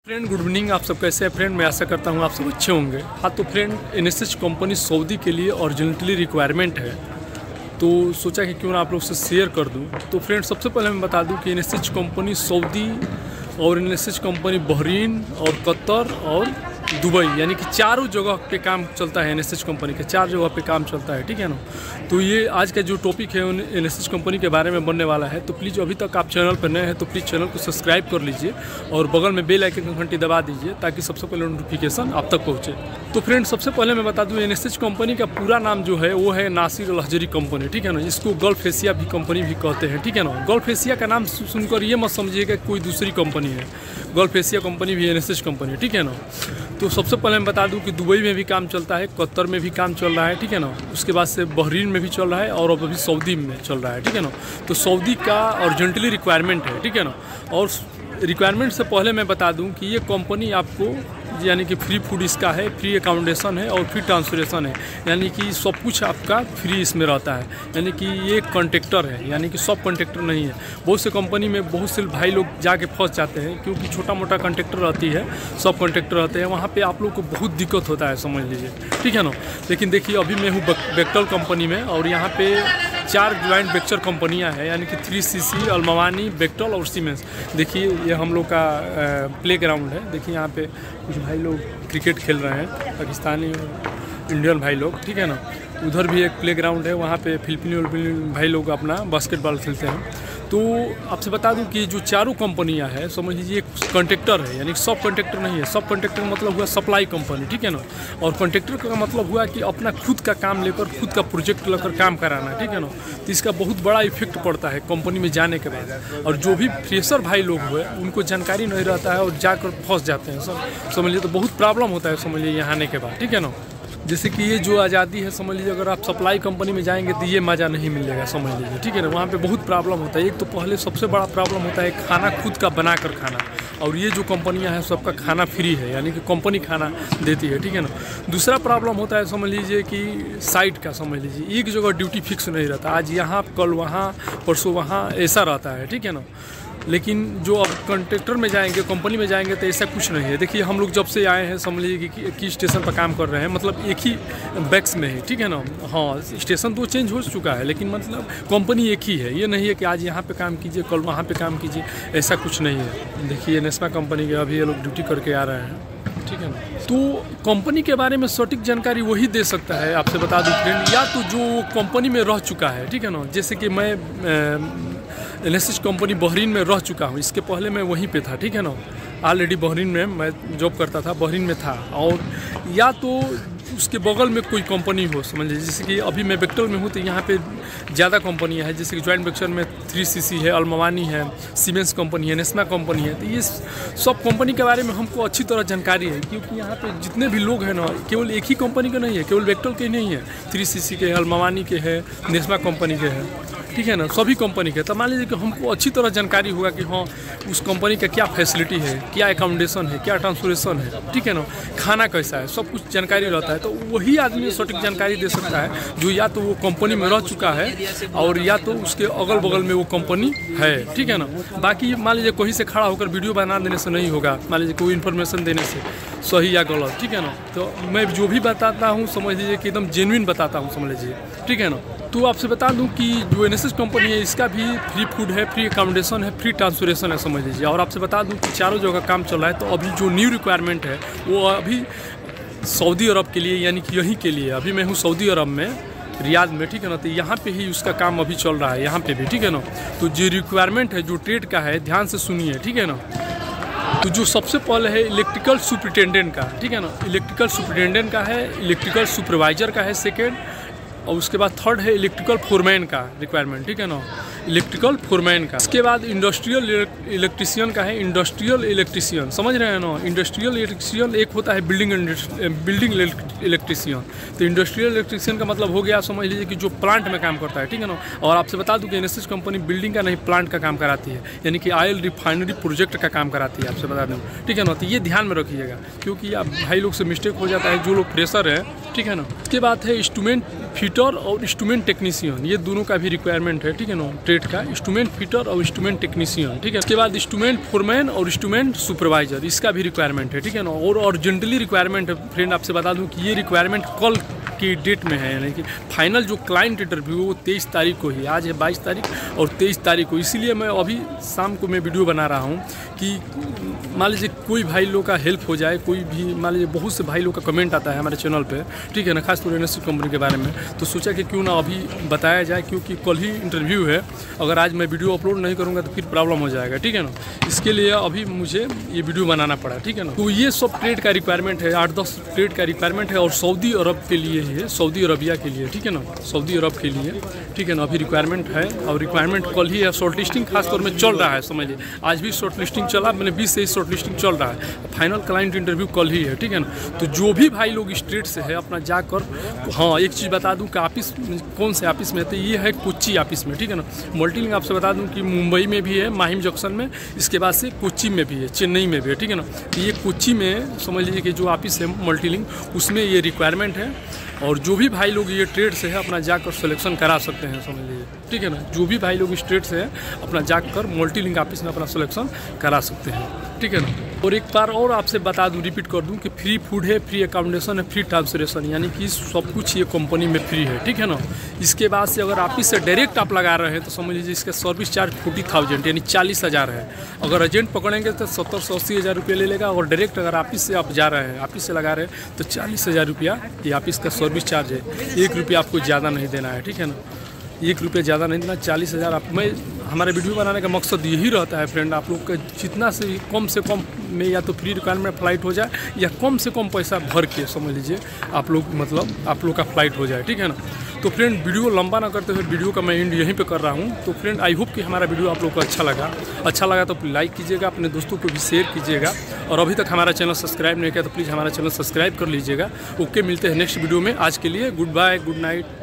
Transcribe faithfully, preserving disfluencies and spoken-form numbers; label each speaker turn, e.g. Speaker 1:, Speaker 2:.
Speaker 1: Friend good evening. आप सब कैसे हैं फ्रेंड? मैं आशा करता हूं आप सब अच्छे होंगे। हाँ तो फ्रेंड, एनएसएच कंपनी सऊदी के लिए अर्जेंटली रिक्वायरमेंट है, तो सोचा कि क्यों ना आप लोग से शेयर कर दूं। तो फ्रेंड सबसे पहले मैं बता दूं कि एनएसएच कंपनी सऊदी और एनएसएच कंपनी बहरीन और कतर और दुबई यानी कि चारों जगह पे काम चलता है। एनएसएच कंपनी के चार जगह पे काम चलता है, ठीक है ना। तो ये आज का जो टॉपिक है एनएसएच कंपनी के बारे में बनने वाला है। तो प्लीज़ अभी तक आप चैनल पर नए हैं तो प्लीज़ चैनल को सब्सक्राइब कर लीजिए और बगल में बेल आइकन की घंटी दबा दीजिए ताकि सबसे पहले नोटिफिकेशन आप तक पहुँचे। तो फ्रेंड सबसे पहले मैं बता दूँ एनएसएच कंपनी का पूरा नाम जो है वो है नासिर अल हजरी कंपनी, ठीक है ना। इसको गल्फ एशिया भी कंपनी भी कहते हैं, ठीक है ना। गल्फ एशिया का नाम सुनकर ये मत समझिएगा कोई दूसरी कंपनी है। गल्फ एशिया कंपनी भी एनएसएच कंपनी, ठीक है ना। तो सबसे पहले मैं बता दूं कि दुबई में भी काम चलता है, कतर में भी काम चल रहा है, ठीक है ना। उसके बाद से बहरीन में भी चल रहा है और अब अभी सऊदी में चल रहा है, ठीक है ना। तो सऊदी का अर्जेंटली रिक्वायरमेंट है, ठीक है ना। और रिक्वायरमेंट से पहले मैं बता दूं कि ये कंपनी आपको यानी कि फ्री फूड इसका है, फ्री अकोमोडेशन है और फ्री ट्रांसपोर्टेशन है, यानी कि सब कुछ आपका फ्री इसमें रहता है। यानी कि ये कॉन्ट्रैक्टर है, यानी कि सब कॉन्ट्रैक्टर नहीं है। बहुत से कंपनी में बहुत से भाई लोग जाके फंस जाते हैं क्योंकि छोटा मोटा कॉन्ट्रैक्टर रहती है, सब कॉन्ट्रैक्टर रहते हैं, वहाँ पे आप लोग को बहुत दिक्कत होता है, समझ लीजिए, ठीक है ना। लेकिन देखिए अभी मैं हूँ बेक्टल कंपनी में और यहाँ पे चार ज्वाइंट वेंचर कंपनियाँ हैं, यानी कि three C C, Almawani, Bechtel और सीमेंस। देखिए ये हम लोग का प्ले ग्राउंड है। देखिए यहाँ पे कुछ भाई लोग क्रिकेट खेल रहे हैं, पाकिस्तानी और इंडियन भाई लोग, ठीक है ना। उधर भी एक प्ले ग्राउंड है, वहाँ पे फिलिपिनी और भाई लोग अपना बास्केटबॉल खेलते हैं। तो आपसे बता दूं कि जो चारों कंपनियां हैं समझ लीजिए एक कॉन्ट्रैक्टर है, यानी सब कॉन्ट्रैक्टर नहीं है। सब कॉन्ट्रैक्टर का मतलब हुआ सप्लाई कंपनी, ठीक है ना। और कॉन्ट्रैक्टर का मतलब हुआ कि अपना खुद का काम लेकर खुद का प्रोजेक्ट लेकर काम कराना, ठीक है ना। तो इसका बहुत बड़ा इफेक्ट पड़ता है कंपनी में जाने के बाद। और जो भी फ्रेशर भाई लोग हुए उनको जानकारी नहीं रहता है और जाकर फंस जाते हैं, सब समझ लीजिए। तो बहुत प्रॉब्लम होता है समझ लीजिए यहाँ आने के बाद, ठीक है ना। जैसे कि ये जो आज़ादी है समझ लीजिए, अगर आप सप्लाई कंपनी में जाएंगे तो ये मज़ा नहीं मिलेगा, समझ लीजिए, ठीक है ना। वहाँ पे बहुत प्रॉब्लम होता है। एक तो पहले सबसे बड़ा प्रॉब्लम होता है खाना खुद का बना कर खाना, और ये जो कंपनियां हैं सबका खाना फ्री है, यानी कि कंपनी खाना देती है, ठीक है ना। दूसरा प्रॉब्लम होता है समझ लीजिए कि साइट का, समझ लीजिए एक जगह ड्यूटी फिक्स नहीं रहता, आज यहाँ कल वहाँ परसों वहाँ, ऐसा रहता है, ठीक है ना। लेकिन जो अब कॉन्ट्रैक्टर में जाएंगे, कंपनी में जाएंगे तो ऐसा कुछ नहीं है। देखिए हम लोग जब से आए हैं समझ लीजिए कि एक ही स्टेशन पर काम कर रहे हैं, मतलब एक ही बैक्स में है, ठीक है ना। हाँ स्टेशन तो चेंज हो चुका है लेकिन मतलब कंपनी एक ही है। ये नहीं है कि आज यहाँ पे काम कीजिए कल वहाँ पे काम कीजिए, ऐसा कुछ नहीं है। देखिए नेस्मा कंपनी के अभी ये लोग ड्यूटी करके आ रहे हैं, ठीक है ना। तो कंपनी के बारे में सटीक जानकारी वही दे सकता है, आपसे बता दूं फ्रेंड, या तो जो कंपनी में रह चुका है, ठीक है ना। जैसे कि मैं एनएसएच कंपनी बहरीन में रह चुका हूँ, इसके पहले मैं वहीं पे था, ठीक है ना। ऑलरेडी बहरीन में मैं जॉब करता था, बहरीन में था। और या तो उसके बगल में कोई कंपनी हो, समझ लीजिए, जैसे कि अभी मैं बेक्टल में हूँ तो यहाँ पे ज़्यादा कंपनियाँ हैं, जैसे कि जॉइंट वेंचर में थ्री सी सी है, अल्मावानी है, सीमेंस कंपनी है, नेस्मा कंपनी है। तो ये सब कंपनी के बारे में हमको अच्छी तरह जानकारी है क्योंकि यहाँ पे जितने भी लोग हैं ना, केवल एक ही कंपनी के नहीं है, केवल बेक्टल के नहीं है, थ्री सी सी के, अल्मावानी के है, नेस्मा कंपनी के है, ठीक है ना, सभी कंपनी के। तो मान लीजिए कि हमको अच्छी तरह जानकारी होगा कि हाँ उस कंपनी का क्या फैसिलिटी है, क्या अकोमोडेशन है, क्या ट्रांसपोर्टेशन है, ठीक है ना, खाना कैसा है, सब कुछ जानकारी रहता है। तो वही आदमी सटीक जानकारी दे सकता है जो या तो वो कंपनी में रह चुका है और या तो उसके अगल बगल में वो कंपनी है, ठीक है ना। बाकी मान लीजिए कहीं से खड़ा होकर वीडियो बना देने से नहीं होगा, मान लीजिए कोई इन्फॉर्मेशन देने से, सही या गलत, ठीक है ना। तो मैं जो भी बताता हूँ समझ लीजिए कि एकदम जेन्युइन बताता हूँ, समझ लीजिए, ठीक है ना। तो आपसे बता दूं कि जो एनएसएच कंपनी है इसका भी फ्री फूड है, फ्री अकोमोडेशन है, फ्री ट्रांसपोर्टेशन है, समझ लीजिए। और आपसे बता दूं कि चारों जगह काम चल रहा है। तो अभी जो न्यू रिक्वायरमेंट है वो अभी सऊदी अरब के लिए, यानी कि यहीं के लिए। अभी मैं हूँ सऊदी अरब में, रियाद में, ठीक है ना। तो यहाँ पे ही उसका काम अभी चल रहा है, यहाँ पे भी, ठीक है ना। तो जो रिक्वायरमेंट है जो ट्रेड का है, ध्यान से सुनिए, ठीक है ना। तो जो सबसे पहले है इलेक्ट्रिकल सुपरिटेंडेंट का, ठीक है ना, इलेक्ट्रिकल सुपरिटेंडेंट का है, इलेक्ट्रिकल सुपरवाइजर का है सेकेंड, और उसके बाद थर्ड है इलेक्ट्रिकल फोरमैन का रिक्वायरमेंट, ठीक है ना, इलेक्ट्रिकल फोरमैन का। इसके बाद इंडस्ट्रियल इलेक्ट्रिशियन का है, इंडस्ट्रियल इलेक्ट्रिशियन, समझ रहे हैं ना। इंडस्ट्रियल इलेक्ट्रिशियन एक होता है बिल्डिंग बिल्डिंग इलेक्ट्रिशियन। तो इंडस्ट्रियल इलेक्ट्रिशियन का मतलब हो गया, समझ लीजिए कि जो प्लांट में काम करता है, ठीक है ना। और आपसे बता दूं कि एनएसएच कंपनी बिल्डिंग का नहीं प्लांट का काम कराती है, यानी कि ऑयल रिफाइनरी प्रोजेक्ट का काम कराती है, आपसे बता दूँ, ठीक है ना। तो ये ध्यान में रखिएगा क्योंकि आप भाई लोग से मिस्टेक हो जाता है, जो लोग फ्रेशर है, ठीक है ना। इसके बाद है इंस्ट्रूमेंट फिटर और इंस्ट्रूमेंट टेक्नीशियन, ये दोनों का भी रिक्वायरमेंट है, ठीक है ना, ट्रेड का इंस्ट्रूमेंट फिटर और इंस्ट्रूमेंट टेक्नीशियन, ठीक है। इसके बाद इंस्ट्रूमेंट फोरमैन और इंस्ट्रूमेंट सुपरवाइजर, इसका भी रिक्वायरमेंट है, ठीक है ना। और अर्जेंटली रिक्वायरमेंट है फ्रेंड, आपसे बता दूं कि ये रिक्वायरमेंट कल की डेट में है, यानी कि फाइनल जो क्लाइंट इंटरव्यू वो तेईस तारीख को ही, आज है बाईस तारीख और तेईस तारीख को, इसीलिए मैं अभी शाम को मैं वीडियो बना रहा हूँ कि मान लीजिए कोई भाई लोग का हेल्प हो जाए, कोई भी मान लीजिए बहुत से भाई लोग का कमेंट आता है हमारे चैनल पे, ठीक है ना, खासतौर एन एस सी कंपनी के बारे में, तो सोचा कि क्यों ना अभी बताया जाए, क्योंकि कल ही इंटरव्यू है, अगर आज मैं वीडियो अपलोड नहीं करूँगा तो फिर प्रॉब्लम हो जाएगा, ठीक है ना। इसके लिए अभी मुझे ये वीडियो बनाना पड़ा, ठीक है ना। तो ये सब ट्रेड का रिक्वायरमेंट है, आठ दस ट्रेड का रिक्वायरमेंट है और सऊदी अरब के लिए है, सऊदी अरबिया के लिए, ठीक है ना, सऊदी अरब के लिए, ठीक है ना। अभी रिक्वायरमेंट है और रिक्वायरमेंट कल ही है, शॉर्ट लिस्टिंग खासतौर में चल रहा है, समझ लीजिए आज भी शॉर्ट लिस्टिंग चला, मैंने बीस से शॉर्ट लिस्टिंग चल रहा है, फाइनल क्लाइंट इंटरव्यू कल ही है, ठीक है ना। तो जो भी भाई लोग स्ट्रेट से है अपना जाकर, हाँ एक चीज़ बता दूं कि ऑफिस कौन से ऑफिस में है, तो ये है कोच्चि ऑफिस में, ठीक है ना। मल्टीलिंक आपसे बता दूं कि मुंबई में भी है, माहिम जंक्शन में, इसके बाद से कोच्चि में भी है, चेन्नई में भी है, ठीक है ना। तो ये कोच्चि में समझ लीजिए कि जो ऑफिस है मल्टीलिंक, उसमें ये रिक्वायरमेंट है और जो भी भाई लोग ये ट्रेड से है अपना जाकर सिलेक्शन करा सकते हैं, समझ लीजिए, ठीक है ना। जो भी भाई लोग इस ट्रेड से है अपना जाकर मल्टीलिंक ऑफिस में अपना सिलेक्शन करा सकते हैं, ठीक है ना। और एक बार और आपसे बता दूं, रिपीट कर दूं कि फ्री फूड है, फ्री अकोमोडेशन है, फ्री ट्रांसपोर्टेशन, यानी कि सब कुछ ये कंपनी में फ्री है, ठीक है ना। इसके बाद से अगर ऑफिस से डायरेक्ट आप लगा रहे हैं तो समझ लीजिए इसका सर्विस चार्ज फोर्टी थाउजेंड यानी चालीस हज़ार है। अगर एजेंट पकड़ेंगे तो सत्तर से अस्सी हज़ार रुपये ले लेगा, और डायरेक्ट अगर ऑफिस से आप जा रहे हैं, ऑफिस से लगा रहे हैं तो चालीस हज़ार रुपया ये ऑफिस का सर्विस चार्ज है। एक रुपया आपको ज़्यादा नहीं देना है, ठीक है ना, एक रुपये ज़्यादा नहीं देना, चालीस हज़ार आप। मैं हमारे वीडियो बनाने का मकसद यही रहता है फ्रेंड, आप लोग का जितना से कम से कम में या तो फ्री रिक्वायरमेंट फ्लाइट हो जाए या कम से कम पैसा भर के समझ लीजिए आप लोग, मतलब आप लोग का फ्लाइट हो जाए, ठीक है ना। तो फ्रेंड वीडियो लंबा ना करते हुए वीडियो का मैं एंड यहीं पे कर रहा हूँ। तो फ्रेंड आई होप कि हमारा वीडियो आप लोग को अच्छा लगा, अच्छा लगा तो लाइक कीजिएगा, अपने दोस्तों को भी शेयर कीजिएगा, और अभी तक हमारा चैनल सब्सक्राइब नहीं किया तो प्लीज़ हमारा चैनल सब्सक्राइब कर लीजिएगा। ओके, मिलते हैं नेक्स्ट वीडियो में। आज के लिए गुड बाय, गुड नाइट।